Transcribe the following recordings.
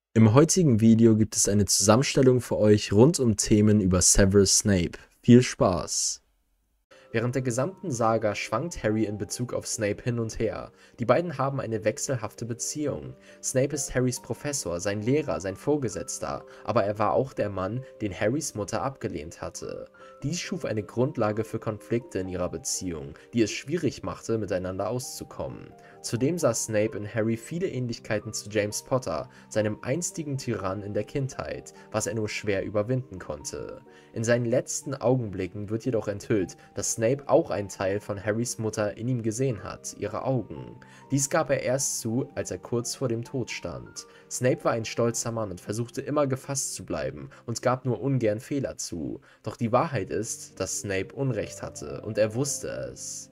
Im heutigen Video gibt es eine Zusammenstellung für euch rund um Themen über Severus Snape. Viel Spaß! Während der gesamten Saga schwankt Harry in Bezug auf Snape hin und her. Die beiden haben eine wechselhafte Beziehung. Snape ist Harrys Professor, sein Lehrer, sein Vorgesetzter, aber er war auch der Mann, den Harrys Mutter abgelehnt hatte. Dies schuf eine Grundlage für Konflikte in ihrer Beziehung, die es schwierig machte, miteinander auszukommen. Zudem sah Snape in Harry viele Ähnlichkeiten zu James Potter, seinem einstigen Tyrann in der Kindheit, was er nur schwer überwinden konnte. In seinen letzten Augenblicken wird jedoch enthüllt, dass Snape auch einen Teil von Harrys Mutter in ihm gesehen hat, ihre Augen. Dies gab er erst zu, als er kurz vor dem Tod stand. Snape war ein stolzer Mann und versuchte immer gefasst zu bleiben und gab nur ungern Fehler zu. Doch die Wahrheit ist, dass Snape Unrecht hatte und er wusste es.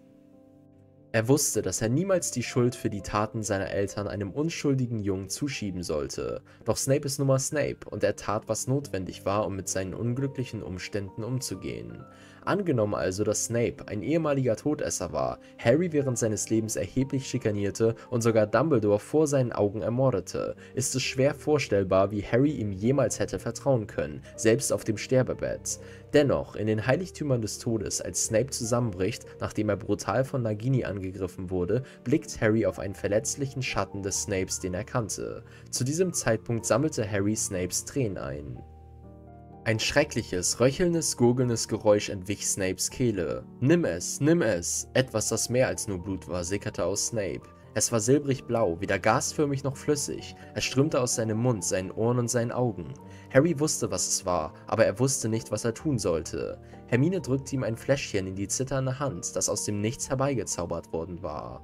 Er wusste, dass er niemals die Schuld für die Taten seiner Eltern einem unschuldigen Jungen zuschieben sollte. Doch Snape ist nun mal Snape und er tat, was notwendig war, um mit seinen unglücklichen Umständen umzugehen. Angenommen also, dass Snape ein ehemaliger Todesser war, Harry während seines Lebens erheblich schikanierte und sogar Dumbledore vor seinen Augen ermordete, ist es schwer vorstellbar, wie Harry ihm jemals hätte vertrauen können, selbst auf dem Sterbebett. Dennoch, in den Heiligtümern des Todes, als Snape zusammenbricht, nachdem er brutal von Nagini angegriffen wurde, blickt Harry auf einen verletzlichen Schatten des Snapes, den er kannte. Zu diesem Zeitpunkt sammelte Harry Snapes Tränen ein. Ein schreckliches, röchelndes, gurgelndes Geräusch entwich Snapes Kehle. Nimm es, nimm es! Etwas, das mehr als nur Blut war, sickerte aus Snape. Es war silbrig blau, weder gasförmig noch flüssig. Es strömte aus seinem Mund, seinen Ohren und seinen Augen. Harry wusste, was es war, aber er wusste nicht, was er tun sollte. Hermine drückte ihm ein Fläschchen in die zitternde Hand, das aus dem Nichts herbeigezaubert worden war.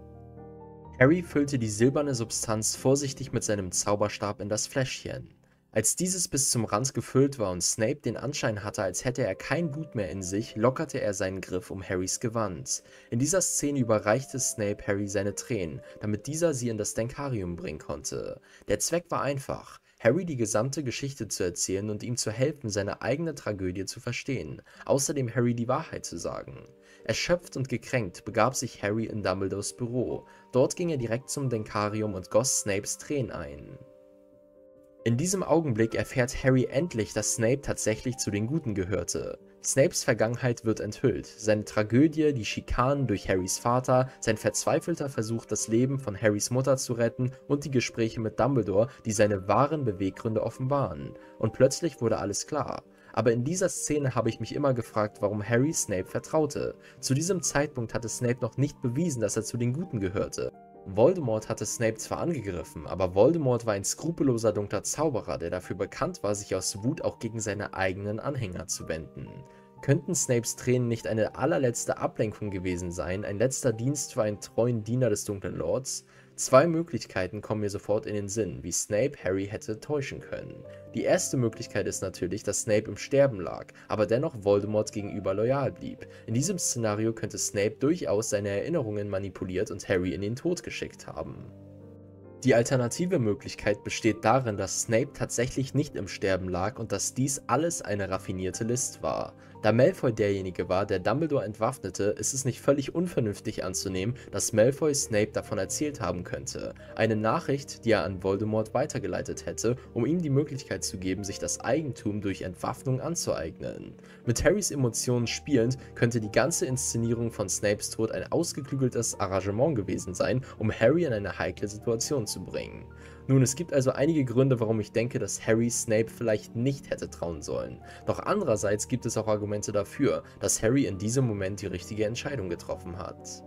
Harry füllte die silberne Substanz vorsichtig mit seinem Zauberstab in das Fläschchen. Als dieses bis zum Rand gefüllt war und Snape den Anschein hatte, als hätte er kein Blut mehr in sich, lockerte er seinen Griff um Harrys Gewand. In dieser Szene überreichte Snape Harry seine Tränen, damit dieser sie in das Denkarium bringen konnte. Der Zweck war einfach: Harry die gesamte Geschichte zu erzählen und ihm zu helfen, seine eigene Tragödie zu verstehen, außerdem Harry die Wahrheit zu sagen. Erschöpft und gekränkt begab sich Harry in Dumbledores Büro. Dort ging er direkt zum Denkarium und goss Snapes Tränen ein. In diesem Augenblick erfährt Harry endlich, dass Snape tatsächlich zu den Guten gehörte. Snapes Vergangenheit wird enthüllt, seine Tragödie, die Schikanen durch Harrys Vater, sein verzweifelter Versuch, das Leben von Harrys Mutter zu retten und die Gespräche mit Dumbledore, die seine wahren Beweggründe offenbaren. Und plötzlich wurde alles klar. Aber in dieser Szene habe ich mich immer gefragt, warum Harry Snape vertraute. Zu diesem Zeitpunkt hatte Snape noch nicht bewiesen, dass er zu den Guten gehörte. Voldemort hatte Snape zwar angegriffen, aber Voldemort war ein skrupelloser dunkler Zauberer, der dafür bekannt war, sich aus Wut auch gegen seine eigenen Anhänger zu wenden. Könnten Snapes Tränen nicht eine allerletzte Ablenkung gewesen sein, ein letzter Dienst für einen treuen Diener des Dunklen Lords? Zwei Möglichkeiten kommen mir sofort in den Sinn, wie Snape Harry hätte täuschen können. Die erste Möglichkeit ist natürlich, dass Snape im Sterben lag, aber dennoch Voldemort gegenüber loyal blieb. In diesem Szenario könnte Snape durchaus seine Erinnerungen manipuliert und Harry in den Tod geschickt haben. Die alternative Möglichkeit besteht darin, dass Snape tatsächlich nicht im Sterben lag und dass dies alles eine raffinierte List war. Da Malfoy derjenige war, der Dumbledore entwaffnete, ist es nicht völlig unvernünftig anzunehmen, dass Malfoy Snape davon erzählt haben könnte. Eine Nachricht, die er an Voldemort weitergeleitet hätte, um ihm die Möglichkeit zu geben, sich das Eigentum durch Entwaffnung anzueignen. Mit Harrys Emotionen spielend, könnte die ganze Inszenierung von Snapes Tod ein ausgeklügeltes Arrangement gewesen sein, um Harry in eine heikle Situation zu bringen. Nun, es gibt also einige Gründe, warum ich denke, dass Harry Snape vielleicht nicht hätte trauen sollen. Doch andererseits gibt es auch Argumente dafür, dass Harry in diesem Moment die richtige Entscheidung getroffen hat.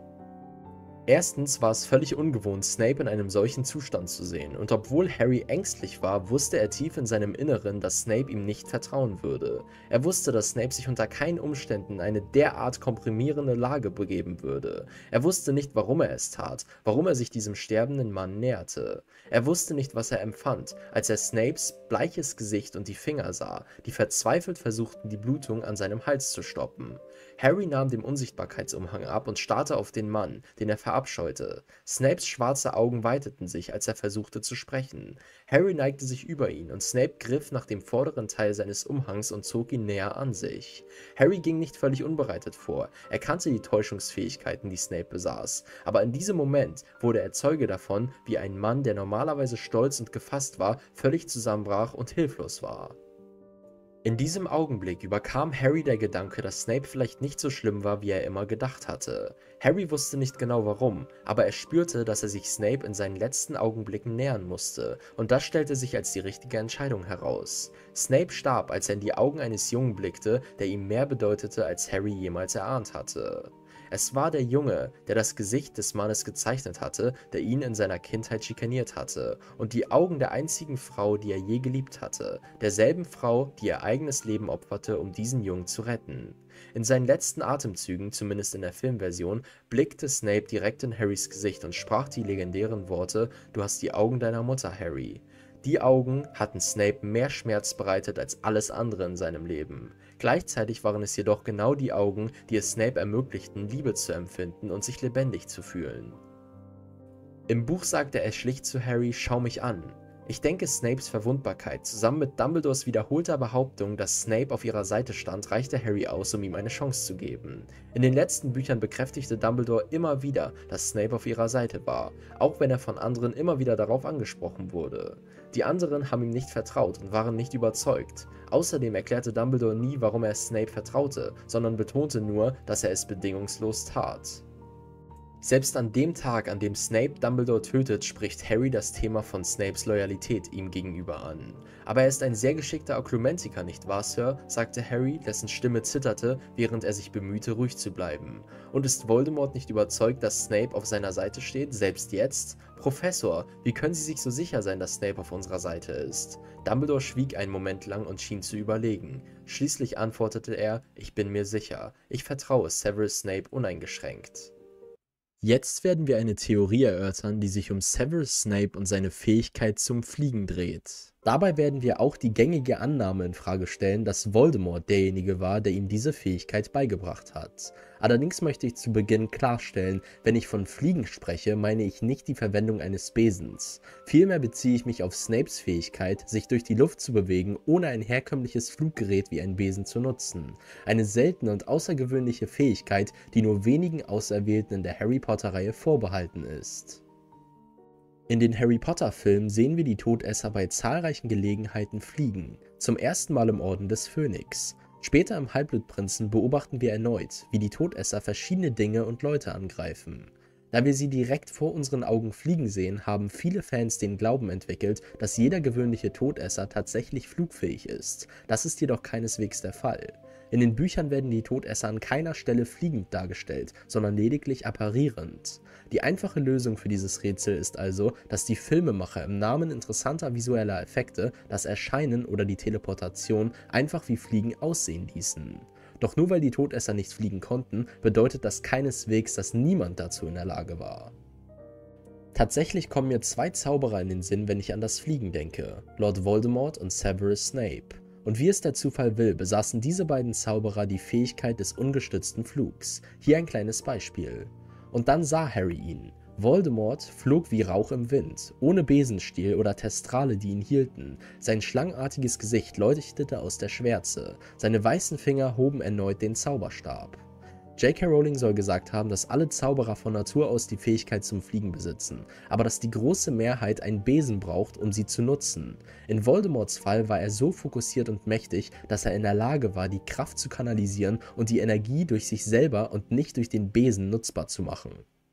Erstens war es völlig ungewohnt, Snape in einem solchen Zustand zu sehen, und obwohl Harry ängstlich war, wusste er tief in seinem Inneren, dass Snape ihm nicht vertrauen würde. Er wusste, dass Snape sich unter keinen Umständen in eine derart komprimierende Lage begeben würde. Er wusste nicht, warum er es tat, warum er sich diesem sterbenden Mann näherte. Er wusste nicht, was er empfand, als er Snapes bleiches Gesicht und die Finger sah, die verzweifelt versuchten, die Blutung an seinem Hals zu stoppen. Harry nahm den Unsichtbarkeitsumhang ab und starrte auf den Mann, den er verabscheute. Snapes schwarze Augen weiteten sich, als er versuchte zu sprechen. Harry neigte sich über ihn und Snape griff nach dem vorderen Teil seines Umhangs und zog ihn näher an sich. Harry ging nicht völlig unbereitet vor, er kannte die Täuschungsfähigkeiten, die Snape besaß, aber in diesem Moment wurde er Zeuge davon, wie ein Mann, der normalerweise stolz und gefasst war, völlig zusammenbrach und hilflos war. In diesem Augenblick überkam Harry der Gedanke, dass Snape vielleicht nicht so schlimm war, wie er immer gedacht hatte. Harry wusste nicht genau warum, aber er spürte, dass er sich Snape in seinen letzten Augenblicken nähern musste, und das stellte sich als die richtige Entscheidung heraus. Snape starb, als er in die Augen eines Jungen blickte, der ihm mehr bedeutete, als Harry jemals erahnt hatte. Es war der Junge, der das Gesicht des Mannes gezeichnet hatte, der ihn in seiner Kindheit schikaniert hatte, und die Augen der einzigen Frau, die er je geliebt hatte, derselben Frau, die ihr eigenes Leben opferte, um diesen Jungen zu retten. In seinen letzten Atemzügen, zumindest in der Filmversion, blickte Snape direkt in Harrys Gesicht und sprach die legendären Worte: „Du hast die Augen deiner Mutter, Harry." Die Augen hatten Snape mehr Schmerz bereitet als alles andere in seinem Leben. Gleichzeitig waren es jedoch genau die Augen, die es Snape ermöglichten, Liebe zu empfinden und sich lebendig zu fühlen. Im Buch sagte er schlicht zu Harry: „Schau mich an." Ich denke, Snapes Verwundbarkeit zusammen mit Dumbledores wiederholter Behauptung, dass Snape auf ihrer Seite stand, reichte Harry aus, um ihm eine Chance zu geben. In den letzten Büchern bekräftigte Dumbledore immer wieder, dass Snape auf ihrer Seite war, auch wenn er von anderen immer wieder darauf angesprochen wurde. Die anderen haben ihm nicht vertraut und waren nicht überzeugt. Außerdem erklärte Dumbledore nie, warum er Snape vertraute, sondern betonte nur, dass er es bedingungslos tat. Selbst an dem Tag, an dem Snape Dumbledore tötet, spricht Harry das Thema von Snapes Loyalität ihm gegenüber an. „Aber er ist ein sehr geschickter Oklumentiker, nicht wahr, Sir?", sagte Harry, dessen Stimme zitterte, während er sich bemühte, ruhig zu bleiben. „Und ist Voldemort nicht überzeugt, dass Snape auf seiner Seite steht, selbst jetzt? Professor, wie können Sie sich so sicher sein, dass Snape auf unserer Seite ist?" Dumbledore schwieg einen Moment lang und schien zu überlegen. Schließlich antwortete er: „Ich bin mir sicher. Ich vertraue Severus Snape uneingeschränkt." Jetzt werden wir eine Theorie erörtern, die sich um Severus Snape und seine Fähigkeit zum Fliegen dreht. Dabei werden wir auch die gängige Annahme in Frage stellen, dass Voldemort derjenige war, der ihm diese Fähigkeit beigebracht hat. Allerdings möchte ich zu Beginn klarstellen, wenn ich von Fliegen spreche, meine ich nicht die Verwendung eines Besens. Vielmehr beziehe ich mich auf Snapes Fähigkeit, sich durch die Luft zu bewegen, ohne ein herkömmliches Fluggerät wie ein Besen zu nutzen. Eine seltene und außergewöhnliche Fähigkeit, die nur wenigen Auserwählten in der Harry-Potter-Reihe vorbehalten ist. In den Harry-Potter-Filmen sehen wir die Todesser bei zahlreichen Gelegenheiten fliegen, zum ersten Mal im Orden des Phönix. Später im Halbblutprinzen beobachten wir erneut, wie die Todesser verschiedene Dinge und Leute angreifen. Da wir sie direkt vor unseren Augen fliegen sehen, haben viele Fans den Glauben entwickelt, dass jeder gewöhnliche Todesser tatsächlich flugfähig ist. Das ist jedoch keineswegs der Fall. In den Büchern werden die Todesser an keiner Stelle fliegend dargestellt, sondern lediglich apparierend. Die einfache Lösung für dieses Rätsel ist also, dass die Filmemacher im Namen interessanter visueller Effekte das Erscheinen oder die Teleportation einfach wie Fliegen aussehen ließen. Doch nur weil die Todesser nicht fliegen konnten, bedeutet das keineswegs, dass niemand dazu in der Lage war. Tatsächlich kommen mir zwei Zauberer in den Sinn, wenn ich an das Fliegen denke: Lord Voldemort und Severus Snape. Und wie es der Zufall will, besaßen diese beiden Zauberer die Fähigkeit des ungestützten Flugs. Hier ein kleines Beispiel. Und dann sah Harry ihn. Voldemort flog wie Rauch im Wind, ohne Besenstiel oder Testrale, die ihn hielten. Sein schlangenartiges Gesicht leuchtete aus der Schwärze. Seine weißen Finger hoben erneut den Zauberstab. J.K. Rowling soll gesagt haben, dass alle Zauberer von Natur aus die Fähigkeit zum Fliegen besitzen, aber dass die große Mehrheit einen Besen braucht, um sie zu nutzen. In Voldemorts Fall war er so fokussiert und mächtig, dass er in der Lage war, die Kraft zu kanalisieren und die Energie durch sich selber und nicht durch den Besen nutzbar zu machen.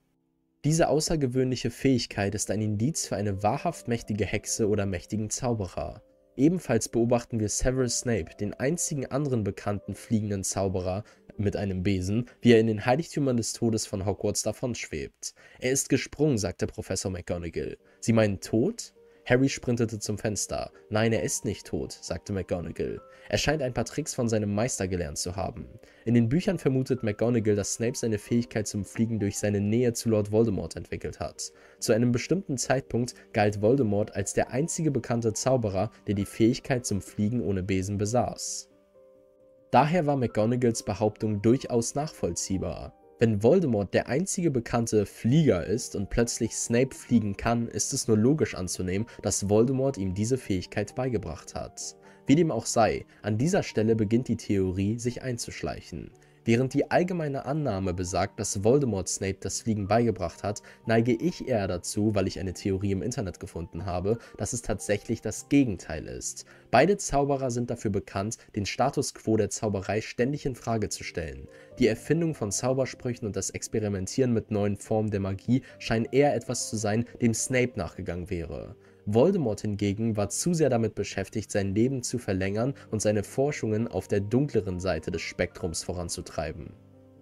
Diese außergewöhnliche Fähigkeit ist ein Indiz für eine wahrhaft mächtige Hexe oder mächtigen Zauberer. Ebenfalls beobachten wir Severus Snape, den einzigen anderen bekannten fliegenden Zauberer mit einem Besen, wie er in den Heiligtümern des Todes von Hogwarts davonschwebt. „Er ist gesprungen", sagte Professor McGonagall. „Sie meinen tot?" Harry sprintete zum Fenster. „Nein, er ist nicht tot", sagte McGonagall. „Er scheint ein paar Tricks von seinem Meister gelernt zu haben." In den Büchern vermutet McGonagall, dass Snape seine Fähigkeit zum Fliegen durch seine Nähe zu Lord Voldemort entwickelt hat. Zu einem bestimmten Zeitpunkt galt Voldemort als der einzige bekannte Zauberer, der die Fähigkeit zum Fliegen ohne Besen besaß. Daher war McGonagalls Behauptung durchaus nachvollziehbar. Wenn Voldemort der einzige bekannte Flieger ist und plötzlich Snape fliegen kann, ist es nur logisch anzunehmen, dass Voldemort ihm diese Fähigkeit beigebracht hat. Wie dem auch sei, an dieser Stelle beginnt die Theorie sich einzuschleichen. Während die allgemeine Annahme besagt, dass Voldemort Snape das Fliegen beigebracht hat, neige ich eher dazu, weil ich eine Theorie im Internet gefunden habe, dass es tatsächlich das Gegenteil ist. Beide Zauberer sind dafür bekannt, den Status quo der Zauberei ständig in Frage zu stellen. Die Erfindung von Zaubersprüchen und das Experimentieren mit neuen Formen der Magie scheinen eher etwas zu sein, dem Snape nachgegangen wäre. Voldemort hingegen war zu sehr damit beschäftigt, sein Leben zu verlängern und seine Forschungen auf der dunkleren Seite des Spektrums voranzutreiben.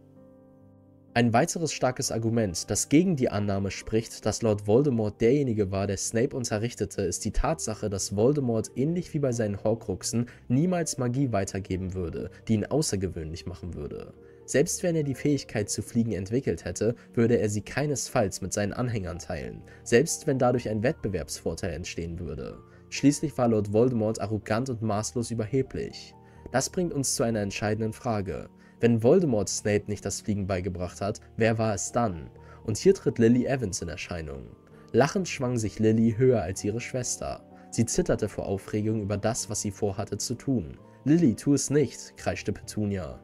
Ein weiteres starkes Argument, das gegen die Annahme spricht, dass Lord Voldemort derjenige war, der Snape unterrichtete, ist die Tatsache, dass Voldemort ähnlich wie bei seinen Horcruxen niemals Magie weitergeben würde, die ihn außergewöhnlich machen würde. Selbst wenn er die Fähigkeit zu fliegen entwickelt hätte, würde er sie keinesfalls mit seinen Anhängern teilen, selbst wenn dadurch ein Wettbewerbsvorteil entstehen würde. Schließlich war Lord Voldemort arrogant und maßlos überheblich. Das bringt uns zu einer entscheidenden Frage. Wenn Voldemort Snape nicht das Fliegen beigebracht hat, wer war es dann? Und hier tritt Lily Evans in Erscheinung. Lachend schwang sich Lily höher als ihre Schwester. Sie zitterte vor Aufregung über das, was sie vorhatte zu tun. »Lily, tu es nicht«, kreischte Petunia.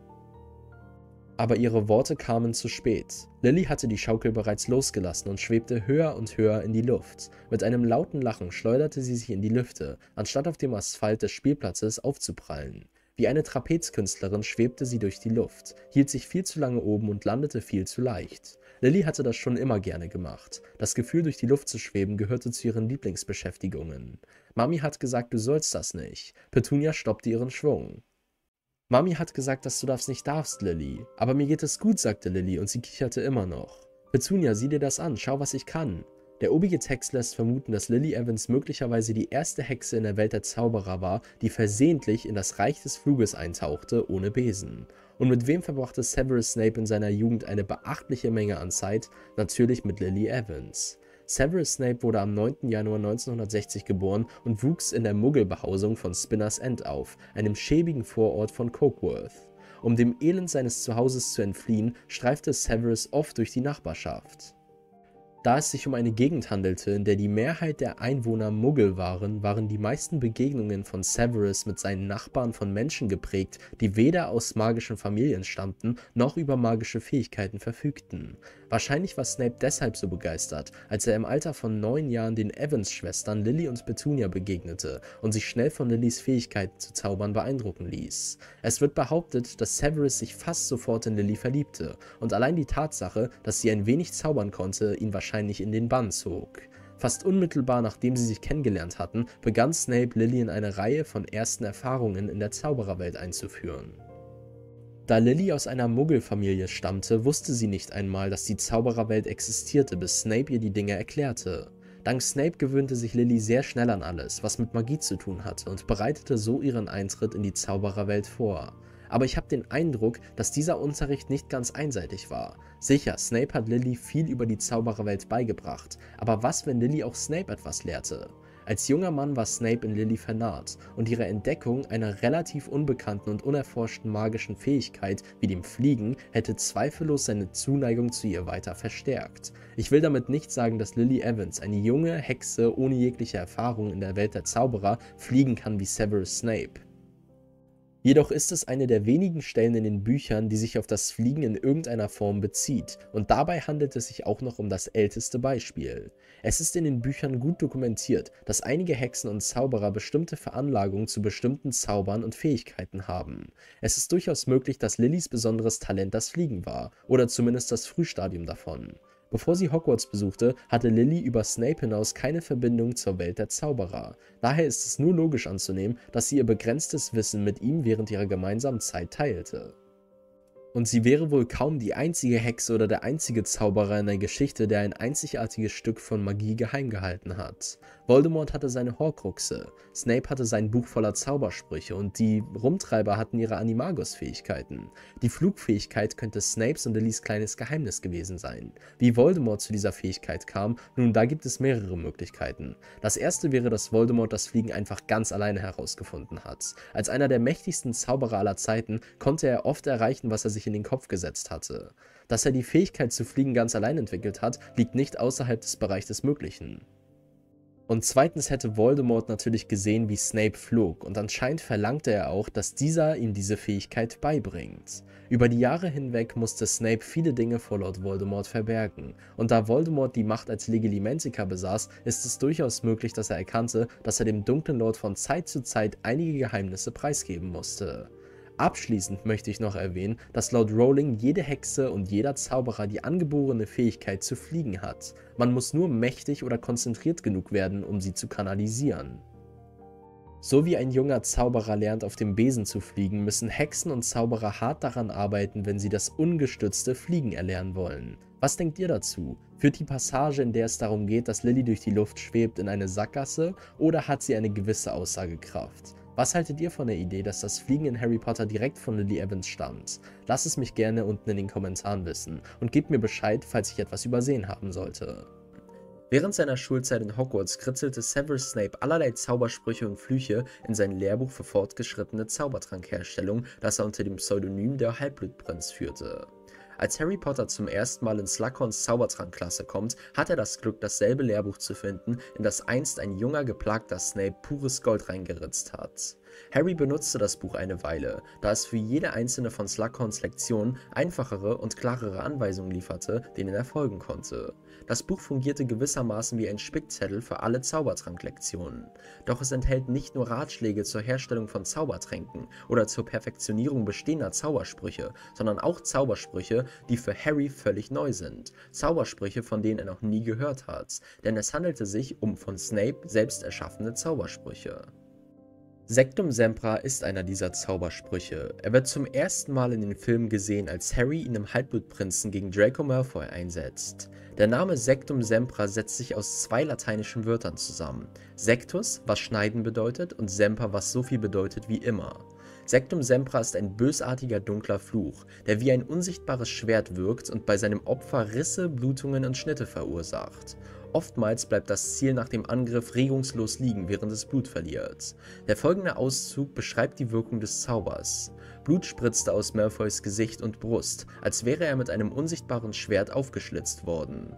Aber ihre Worte kamen zu spät. Lily hatte die Schaukel bereits losgelassen und schwebte höher und höher in die Luft. Mit einem lauten Lachen schleuderte sie sich in die Lüfte, anstatt auf dem Asphalt des Spielplatzes aufzuprallen. Wie eine Trapezkünstlerin schwebte sie durch die Luft, hielt sich viel zu lange oben und landete viel zu leicht. Lily hatte das schon immer gerne gemacht. Das Gefühl, durch die Luft zu schweben, gehörte zu ihren Lieblingsbeschäftigungen. Mami hat gesagt, du sollst das nicht. Petunia stoppte ihren Schwung. Mami hat gesagt, dass du das nicht darfst, Lily. Aber mir geht es gut, sagte Lily und sie kicherte immer noch. Petunia, sieh dir das an, schau, was ich kann. Der obige Text lässt vermuten, dass Lily Evans möglicherweise die erste Hexe in der Welt der Zauberer war, die versehentlich in das Reich des Fluges eintauchte, ohne Besen. Und mit wem verbrachte Severus Snape in seiner Jugend eine beachtliche Menge an Zeit? Natürlich mit Lily Evans. Severus Snape wurde am 9. Januar 1960 geboren und wuchs in der Muggelbehausung von Spinners End auf, einem schäbigen Vorort von Cokeworth. Um dem Elend seines Zuhauses zu entfliehen, streifte Severus oft durch die Nachbarschaft. Da es sich um eine Gegend handelte, in der die Mehrheit der Einwohner Muggel waren, waren die meisten Begegnungen von Severus mit seinen Nachbarn von Menschen geprägt, die weder aus magischen Familien stammten, noch über magische Fähigkeiten verfügten. Wahrscheinlich war Snape deshalb so begeistert, als er im Alter von 9 Jahren den Evans-Schwestern Lily und Petunia begegnete und sich schnell von Lillys Fähigkeiten zu zaubern beeindrucken ließ. Es wird behauptet, dass Severus sich fast sofort in Lily verliebte, und allein die Tatsache, dass sie ein wenig zaubern konnte, ihn wahrscheinlich in den Bann zog. Fast unmittelbar nachdem sie sich kennengelernt hatten, begann Snape Lily in eine Reihe von ersten Erfahrungen in der Zaubererwelt einzuführen. Da Lily aus einer Muggelfamilie stammte, wusste sie nicht einmal, dass die Zaubererwelt existierte, bis Snape ihr die Dinge erklärte. Dank Snape gewöhnte sich Lily sehr schnell an alles, was mit Magie zu tun hatte, und bereitete so ihren Eintritt in die Zaubererwelt vor. Aber ich habe den Eindruck, dass dieser Unterricht nicht ganz einseitig war. Sicher, Snape hat Lily viel über die Zaubererwelt beigebracht, aber was, wenn Lily auch Snape etwas lehrte? Als junger Mann war Snape in Lily vernarrt, und ihre Entdeckung einer relativ unbekannten und unerforschten magischen Fähigkeit wie dem Fliegen hätte zweifellos seine Zuneigung zu ihr weiter verstärkt. Ich will damit nicht sagen, dass Lily Evans, eine junge Hexe ohne jegliche Erfahrung in der Welt der Zauberer, fliegen kann wie Severus Snape. Jedoch ist es eine der wenigen Stellen in den Büchern, die sich auf das Fliegen in irgendeiner Form bezieht, und dabei handelt es sich auch noch um das älteste Beispiel. Es ist in den Büchern gut dokumentiert, dass einige Hexen und Zauberer bestimmte Veranlagungen zu bestimmten Zaubern und Fähigkeiten haben. Es ist durchaus möglich, dass Lillys besonderes Talent das Fliegen war, oder zumindest das Frühstadium davon. Bevor sie Hogwarts besuchte, hatte Lily über Snape hinaus keine Verbindung zur Welt der Zauberer. Daher ist es nur logisch anzunehmen, dass sie ihr begrenztes Wissen mit ihm während ihrer gemeinsamen Zeit teilte. Und sie wäre wohl kaum die einzige Hexe oder der einzige Zauberer in der Geschichte, der ein einzigartiges Stück von Magie geheim gehalten hat. Voldemort hatte seine Horcruxe, Snape hatte sein Buch voller Zaubersprüche und die Rumtreiber hatten ihre Animagus-Fähigkeiten. Die Flugfähigkeit könnte Snapes und Lillys kleines Geheimnis gewesen sein. Wie Voldemort zu dieser Fähigkeit kam, nun, da gibt es mehrere Möglichkeiten. Das erste wäre, dass Voldemort das Fliegen einfach ganz alleine herausgefunden hat. Als einer der mächtigsten Zauberer aller Zeiten konnte er oft erreichen, was er sich sich in den Kopf gesetzt hatte. Dass er die Fähigkeit zu fliegen ganz allein entwickelt hat, liegt nicht außerhalb des Bereichs des Möglichen. Und zweitens hätte Voldemort natürlich gesehen, wie Snape flog, und anscheinend verlangte er auch, dass dieser ihm diese Fähigkeit beibringt. Über die Jahre hinweg musste Snape viele Dinge vor Lord Voldemort verbergen, und da Voldemort die Macht als Legilimentiker besaß, ist es durchaus möglich, dass er erkannte, dass er dem Dunklen Lord von Zeit zu Zeit einige Geheimnisse preisgeben musste. Abschließend möchte ich noch erwähnen, dass laut Rowling jede Hexe und jeder Zauberer die angeborene Fähigkeit zu fliegen hat. Man muss nur mächtig oder konzentriert genug werden, um sie zu kanalisieren. So wie ein junger Zauberer lernt, auf dem Besen zu fliegen, müssen Hexen und Zauberer hart daran arbeiten, wenn sie das ungestützte Fliegen erlernen wollen. Was denkt ihr dazu? Führt die Passage, in der es darum geht, dass Lily durch die Luft schwebt, in eine Sackgasse, oder hat sie eine gewisse Aussagekraft? Was haltet ihr von der Idee, dass das Fliegen in Harry Potter direkt von Lily Evans stammt? Lasst es mich gerne unten in den Kommentaren wissen und gebt mir Bescheid, falls ich etwas übersehen haben sollte. Während seiner Schulzeit in Hogwarts kritzelte Severus Snape allerlei Zaubersprüche und Flüche in sein Lehrbuch für fortgeschrittene Zaubertrankherstellung, das er unter dem Pseudonym der Halbblutprinz führte. Als Harry Potter zum ersten Mal in Slughorns Zaubertrankklasse kommt, hat er das Glück, dasselbe Lehrbuch zu finden, in das einst ein junger, geplagter Snape pures Gold reingeritzt hat. Harry benutzte das Buch eine Weile, da es für jede einzelne von Slughorns Lektionen einfachere und klarere Anweisungen lieferte, denen er folgen konnte. Das Buch fungierte gewissermaßen wie ein Spickzettel für alle Zaubertranklektionen. Doch es enthält nicht nur Ratschläge zur Herstellung von Zaubertränken oder zur Perfektionierung bestehender Zaubersprüche, sondern auch Zaubersprüche, die für Harry völlig neu sind. Zaubersprüche, von denen er noch nie gehört hat, denn es handelte sich um von Snape selbst erschaffene Zaubersprüche. Sectum Sempra ist einer dieser Zaubersprüche. Er wird zum ersten Mal in den Filmen gesehen, als Harry ihn im Halbblutprinzen gegen Draco Malfoy einsetzt. Der Name Sectum Sempra setzt sich aus zwei lateinischen Wörtern zusammen. Sectus, was schneiden bedeutet, und Semper, was so viel bedeutet wie immer. Sectum Sempra ist ein bösartiger dunkler Fluch, der wie ein unsichtbares Schwert wirkt und bei seinem Opfer Risse, Blutungen und Schnitte verursacht. Oftmals bleibt das Ziel nach dem Angriff regungslos liegen, während es Blut verliert. Der folgende Auszug beschreibt die Wirkung des Zaubers. Blut spritzte aus Malfoys Gesicht und Brust, als wäre er mit einem unsichtbaren Schwert aufgeschlitzt worden.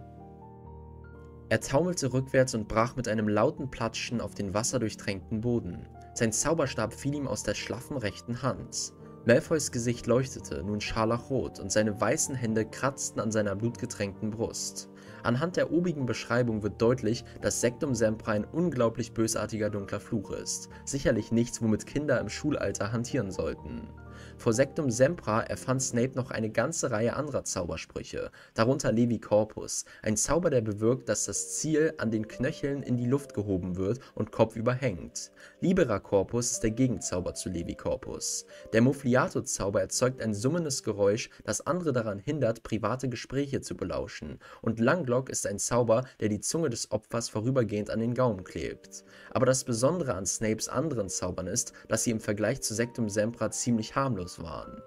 Er taumelte rückwärts und brach mit einem lauten Platschen auf den wasserdurchtränkten Boden. Sein Zauberstab fiel ihm aus der schlaffen rechten Hand. Malfoys Gesicht leuchtete, nun scharlachrot, und seine weißen Hände kratzten an seiner blutgetränkten Brust. Anhand der obigen Beschreibung wird deutlich, dass Sectum Sempra ein unglaublich bösartiger dunkler Fluch ist. Sicherlich nichts, womit Kinder im Schulalter hantieren sollten. Vor Sectum Sempra erfand Snape noch eine ganze Reihe anderer Zaubersprüche, darunter Levi Corpus, ein Zauber, der bewirkt, dass das Ziel an den Knöcheln in die Luft gehoben wird und kopfüber hängt. Libera Corpus ist der Gegenzauber zu Levi Corpus. Der Muffliato-Zauber erzeugt ein summendes Geräusch, das andere daran hindert, private Gespräche zu belauschen, und Langlock ist ein Zauber, der die Zunge des Opfers vorübergehend an den Gaumen klebt. Aber das Besondere an Snapes anderen Zaubern ist, dass sie im Vergleich zu Sectum Sempra ziemlich harmlos waren.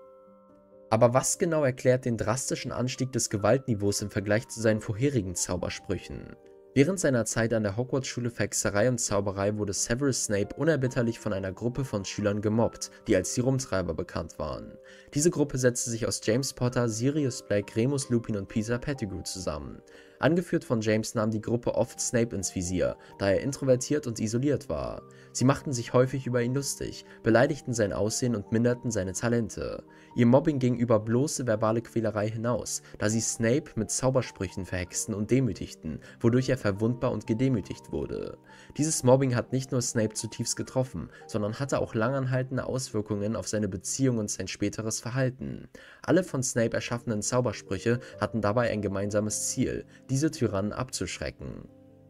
Aber was genau erklärt den drastischen Anstieg des Gewaltniveaus im Vergleich zu seinen vorherigen Zaubersprüchen? Während seiner Zeit an der Hogwarts-Schule für Hexerei und Zauberei wurde Severus Snape unerbitterlich von einer Gruppe von Schülern gemobbt, die als die Rumtreiber bekannt waren. Diese Gruppe setzte sich aus James Potter, Sirius Black, Remus Lupin und Peter Pettigrew zusammen. Angeführt von James nahm die Gruppe oft Snape ins Visier, da er introvertiert und isoliert war. Sie machten sich häufig über ihn lustig, beleidigten sein Aussehen und minderten seine Talente. Ihr Mobbing ging über bloße verbale Quälerei hinaus, da sie Snape mit Zaubersprüchen verhexten und demütigten, wodurch er verwundbar und gedemütigt wurde. Dieses Mobbing hat nicht nur Snape zutiefst getroffen, sondern hatte auch langanhaltende Auswirkungen auf seine Beziehung und sein späteres Verhalten. Alle von Snape erschaffenen Zaubersprüche hatten dabei ein gemeinsames Ziel: diese Tyrannen abzuschrecken.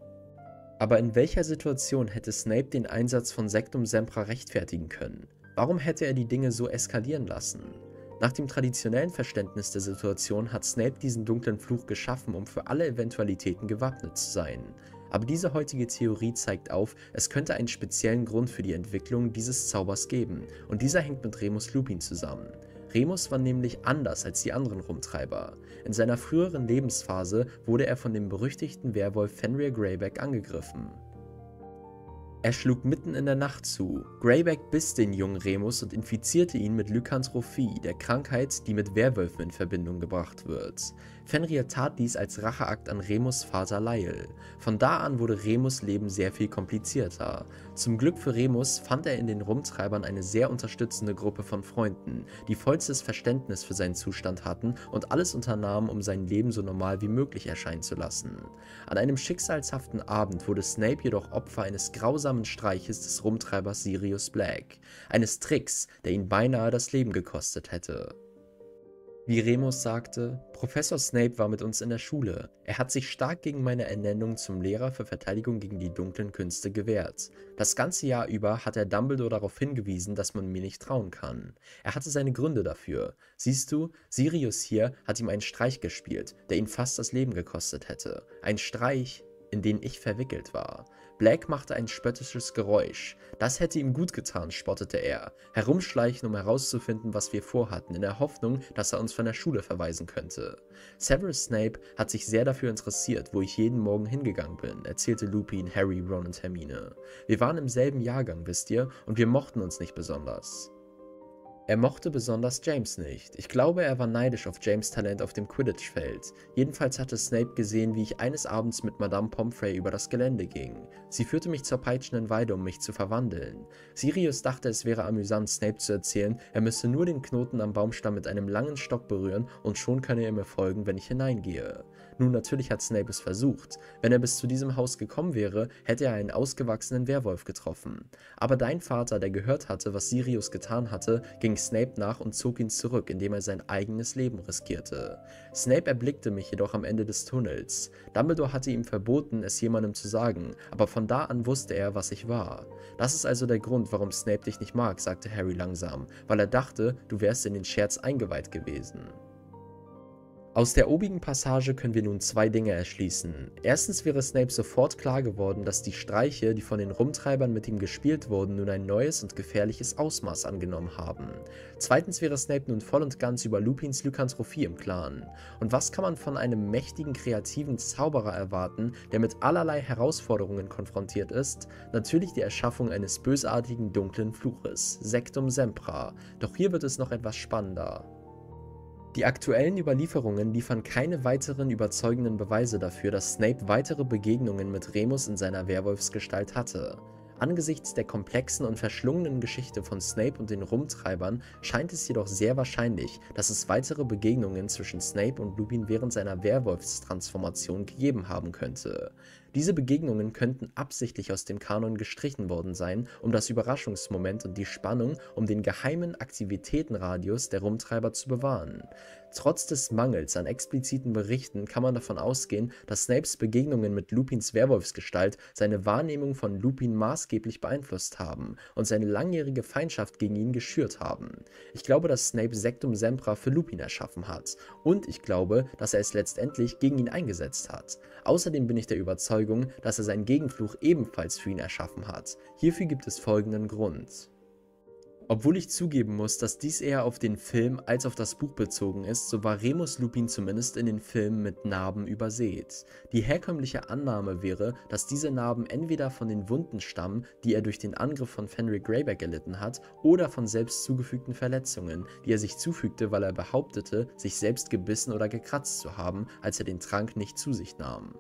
Aber in welcher Situation hätte Snape den Einsatz von Sectum Sempra rechtfertigen können? Warum hätte er die Dinge so eskalieren lassen? Nach dem traditionellen Verständnis der Situation hat Snape diesen dunklen Fluch geschaffen, um für alle Eventualitäten gewappnet zu sein. Aber diese heutige Theorie zeigt auf, es könnte einen speziellen Grund für die Entwicklung dieses Zaubers geben, und dieser hängt mit Remus Lupin zusammen. Remus war nämlich anders als die anderen Rumtreiber. In seiner früheren Lebensphase wurde er von dem berüchtigten Werwolf Fenrir Greyback angegriffen. Er schlug mitten in der Nacht zu. Greyback biss den jungen Remus und infizierte ihn mit Lykanthropie, der Krankheit, die mit Werwölfen in Verbindung gebracht wird. Fenrir tat dies als Racheakt an Remus' Vater Lyle. Von da an wurde Remus' Leben sehr viel komplizierter. Zum Glück für Remus fand er in den Rumtreibern eine sehr unterstützende Gruppe von Freunden, die vollstes Verständnis für seinen Zustand hatten und alles unternahmen, um sein Leben so normal wie möglich erscheinen zu lassen. An einem schicksalshaften Abend wurde Snape jedoch Opfer eines grausamen Streiches des Rumtreibers Sirius Black, eines Tricks, der ihn beinahe das Leben gekostet hätte. Wie Remus sagte, Professor Snape war mit uns in der Schule. Er hat sich stark gegen meine Ernennung zum Lehrer für Verteidigung gegen die dunklen Künste gewehrt. Das ganze Jahr über hat er Dumbledore darauf hingewiesen, dass man mir nicht trauen kann. Er hatte seine Gründe dafür. Siehst du, Sirius hier hat ihm einen Streich gespielt, der ihn fast das Leben gekostet hätte. Ein Streich, in den ich verwickelt war. Black machte ein spöttisches Geräusch. Das hätte ihm gut getan, spottete er. Herumschleichen, um herauszufinden, was wir vorhatten, in der Hoffnung, dass er uns von der Schule verweisen könnte. Severus Snape hat sich sehr dafür interessiert, wo ich jeden Morgen hingegangen bin, erzählte Lupin, Harry, Ron und Hermine. Wir waren im selben Jahrgang, wisst ihr, und wir mochten uns nicht besonders. Er mochte besonders James nicht. Ich glaube, er war neidisch auf James' Talent auf dem Quidditch-Feld. Jedenfalls hatte Snape gesehen, wie ich eines Abends mit Madame Pomfrey über das Gelände ging. Sie führte mich zur peitschenden Weide, um mich zu verwandeln. Sirius dachte, es wäre amüsant, Snape zu erzählen, er müsse nur den Knoten am Baumstamm mit einem langen Stock berühren und schon könne er mir folgen, wenn ich hineingehe. Nun, natürlich hat Snape es versucht. Wenn er bis zu diesem Haus gekommen wäre, hätte er einen ausgewachsenen Werwolf getroffen. Aber dein Vater, der gehört hatte, was Sirius getan hatte, ging Snape nach und zog ihn zurück, indem er sein eigenes Leben riskierte. Snape erblickte mich jedoch am Ende des Tunnels. Dumbledore hatte ihm verboten, es jemandem zu sagen, aber von da an wusste er, was ich war. Das ist also der Grund, warum Snape dich nicht mag, sagte Harry langsam, weil er dachte, du wärst in den Scherz eingeweiht gewesen. Aus der obigen Passage können wir nun zwei Dinge erschließen. Erstens wäre Snape sofort klar geworden, dass die Streiche, die von den Rumtreibern mit ihm gespielt wurden, nun ein neues und gefährliches Ausmaß angenommen haben. Zweitens wäre Snape nun voll und ganz über Lupins Lykanthropie im Klaren. Und was kann man von einem mächtigen, kreativen Zauberer erwarten, der mit allerlei Herausforderungen konfrontiert ist? Natürlich die Erschaffung eines bösartigen, dunklen Fluches, Sectum Sempra. Doch hier wird es noch etwas spannender. Die aktuellen Überlieferungen liefern keine weiteren überzeugenden Beweise dafür, dass Snape weitere Begegnungen mit Remus in seiner Werwolfsgestalt hatte. Angesichts der komplexen und verschlungenen Geschichte von Snape und den Rumtreibern scheint es jedoch sehr wahrscheinlich, dass es weitere Begegnungen zwischen Snape und Lupin während seiner Werwolfstransformation gegeben haben könnte. Diese Begegnungen könnten absichtlich aus dem Kanon gestrichen worden sein, um das Überraschungsmoment und die Spannung um den geheimen Aktivitätenradius der Rumtreiber zu bewahren. Trotz des Mangels an expliziten Berichten kann man davon ausgehen, dass Snapes Begegnungen mit Lupins Werwolfsgestalt seine Wahrnehmung von Lupin maßgeblich beeinflusst haben und seine langjährige Feindschaft gegen ihn geschürt haben. Ich glaube, dass Snape Sectum Sempra für Lupin erschaffen hat, und ich glaube, dass er es letztendlich gegen ihn eingesetzt hat. Außerdem bin ich der Überzeugung, dass er seinen Gegenfluch ebenfalls für ihn erschaffen hat. Hierfür gibt es folgenden Grund. Obwohl ich zugeben muss, dass dies eher auf den Film als auf das Buch bezogen ist, so war Remus Lupin zumindest in den Filmen mit Narben übersät. Die herkömmliche Annahme wäre, dass diese Narben entweder von den Wunden stammen, die er durch den Angriff von Fenrir Greyback erlitten hat, oder von selbst zugefügten Verletzungen, die er sich zufügte, weil er behauptete, sich selbst gebissen oder gekratzt zu haben, als er den Trank nicht zu sich nahm.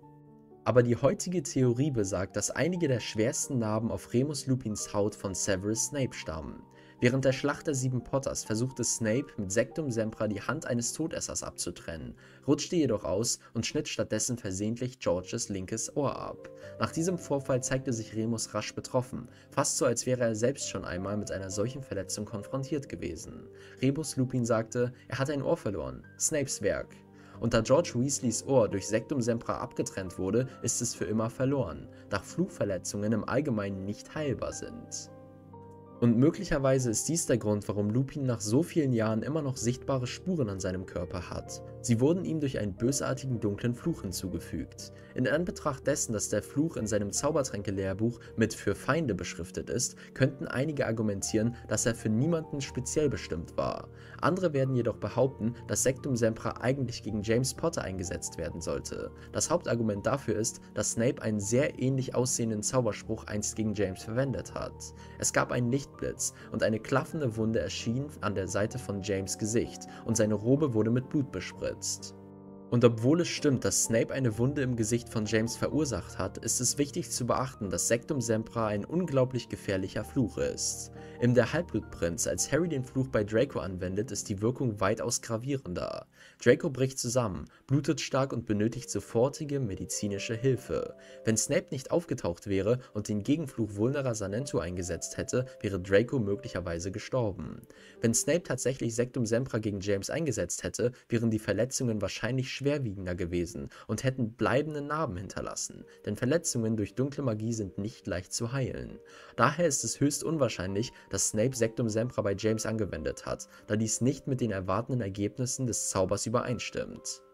Aber die heutige Theorie besagt, dass einige der schwersten Narben auf Remus Lupins Haut von Severus Snape stammen. Während der Schlacht der 7 Potters versuchte Snape mit Sectum Sempra die Hand eines Todessers abzutrennen, rutschte jedoch aus und schnitt stattdessen versehentlich Georges linkes Ohr ab. Nach diesem Vorfall zeigte sich Remus rasch betroffen, fast so als wäre er selbst schon einmal mit einer solchen Verletzung konfrontiert gewesen. Remus Lupin sagte, er hat ein Ohr verloren, Snapes Werk. Und da George Weasleys Ohr durch Sectum Sempra abgetrennt wurde, ist es für immer verloren, da Fluchverletzungen im Allgemeinen nicht heilbar sind. Und möglicherweise ist dies der Grund, warum Lupin nach so vielen Jahren immer noch sichtbare Spuren an seinem Körper hat. Sie wurden ihm durch einen bösartigen dunklen Fluch hinzugefügt. In Anbetracht dessen, dass der Fluch in seinem Zaubertränke-Lehrbuch mit „für Feinde“ beschriftet ist, könnten einige argumentieren, dass er für niemanden speziell bestimmt war. Andere werden jedoch behaupten, dass Sectum Sempra eigentlich gegen James Potter eingesetzt werden sollte. Das Hauptargument dafür ist, dass Snape einen sehr ähnlich aussehenden Zauberspruch einst gegen James verwendet hat. Es gab einen Lichtblitz und eine klaffende Wunde erschien an der Seite von James' Gesicht und seine Robe wurde mit Blut bespritzt. Und obwohl es stimmt, dass Snape eine Wunde im Gesicht von James verursacht hat, ist es wichtig zu beachten, dass Sectum Sempra ein unglaublich gefährlicher Fluch ist. In Der Halbblutprinz, als Harry den Fluch bei Draco anwendet, ist die Wirkung weitaus gravierender. Draco bricht zusammen, blutet stark und benötigt sofortige medizinische Hilfe. Wenn Snape nicht aufgetaucht wäre und den Gegenfluch Vulnera Sanento eingesetzt hätte, wäre Draco möglicherweise gestorben. Wenn Snape tatsächlich Sectum Sempra gegen James eingesetzt hätte, wären die Verletzungen wahrscheinlich schwerwiegender gewesen und hätten bleibende Narben hinterlassen, denn Verletzungen durch dunkle Magie sind nicht leicht zu heilen. Daher ist es höchst unwahrscheinlich, dass Snape Sectum Sempra bei James angewendet hat, da dies nicht mit den erwartenden Ergebnissen des Zaubers übereinstimmt.